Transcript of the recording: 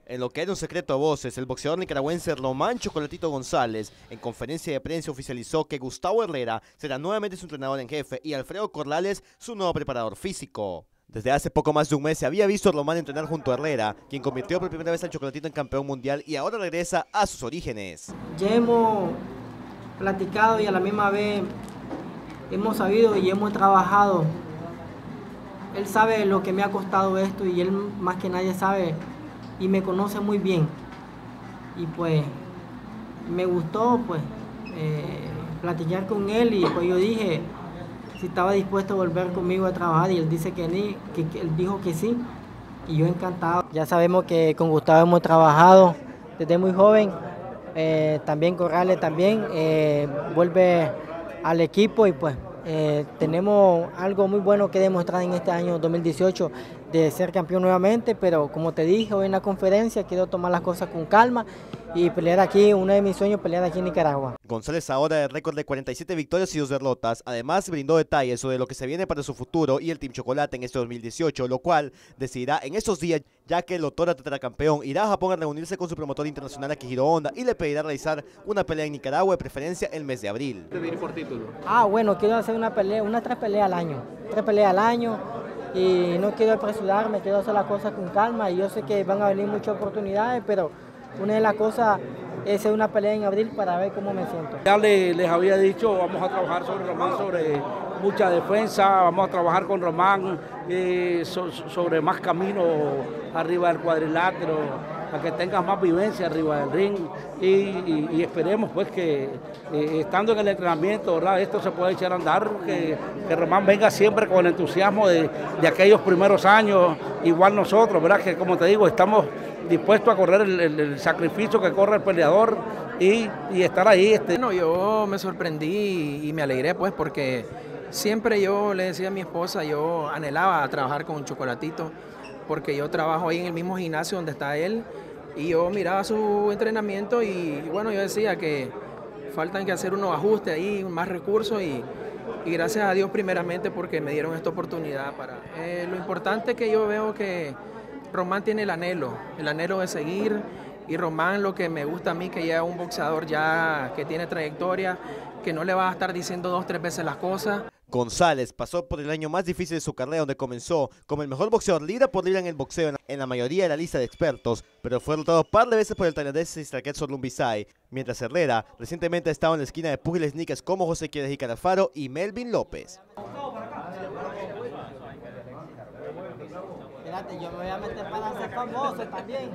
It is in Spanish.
En lo que era un secreto a voces, el boxeador nicaragüense Román Chocolatito González, en conferencia de prensa oficializó que Gustavo Herrera será nuevamente su entrenador en jefe y Alfredo Corrales su nuevo preparador físico. Desde hace poco más de un mes se había visto a Román entrenar junto a Herrera, quien convirtió por primera vez al Chocolatito en campeón mundial y ahora regresa a sus orígenes. Ya hemos platicado y a la misma vez hemos sabido y hemos trabajado. Él sabe lo que me ha costado esto y él más que nadie sabe y me conoce muy bien. Y pues me gustó pues platicar con él y pues yo dije si estaba dispuesto a volver conmigo a trabajar y él dice que él dijo que sí y yo encantado. Ya sabemos que con Gustavo hemos trabajado desde muy joven, también Corrales también vuelve al equipo y pues tenemos algo muy bueno que demostrar en este año 2018 de ser campeón nuevamente, pero como te dije hoy en la conferencia quiero tomar las cosas con calma y pelear aquí, uno de mis sueños, pelear aquí en Nicaragua. González ahora de récord de 47 victorias y 2 derrotas, además brindó detalles sobre lo que se viene para su futuro y el Team Chocolate en este 2018, lo cual decidirá en estos días, ya que el otrora tetracampeón irá a Japón a reunirse con su promotor internacional Akihiro Honda y le pedirá realizar una pelea en Nicaragua, de preferencia el mes de abril. ¿Por título? Bueno, quiero hacer una pelea, unas 3 peleas al año, 3 peleas al año y no quiero apresurarme, quiero hacer las cosas con calma y yo sé que van a venir muchas oportunidades, pero una de las cosas es hacer una pelea en abril para ver cómo me siento. Ya les había dicho, vamos a trabajar sobre Román, sobre mucha defensa, vamos a trabajar con Román sobre más camino arriba del cuadrilátero, para que tengas más vivencia arriba del ring y esperemos pues que estando en el entrenamiento, ¿verdad? Esto se puede echar a andar, que Román venga siempre con el entusiasmo de aquellos primeros años, igual nosotros, ¿verdad? Que como te digo, estamos dispuestos a correr el sacrificio que corre el peleador y estar ahí. Bueno, yo me sorprendí y me alegré pues porque siempre yo le decía a mi esposa, yo anhelaba trabajar con Chocolatito porque yo trabajo ahí en el mismo gimnasio donde está él y yo miraba su entrenamiento y bueno, yo decía que faltan que hacer unos ajustes ahí, más recursos y gracias a Dios primeramente porque me dieron esta oportunidad. Lo importante es que yo veo que Román tiene el anhelo de seguir y Román lo que me gusta a mí que ya es un boxeador ya que tiene trayectoria, que no le va a estar diciendo 2 o 3 veces las cosas. González pasó por el año más difícil de su carrera, donde comenzó como el mejor boxeador libra por libra en el boxeo en la mayoría de la lista de expertos, pero fue derrotado un par de veces por el tailandés Straket Sorlumbisai, mientras Herrera recientemente ha estado en la esquina de púgiles níqueis como José Quiroz Alfaro y Melvin López. Espérate, yo me voy a meter para ser famoso también.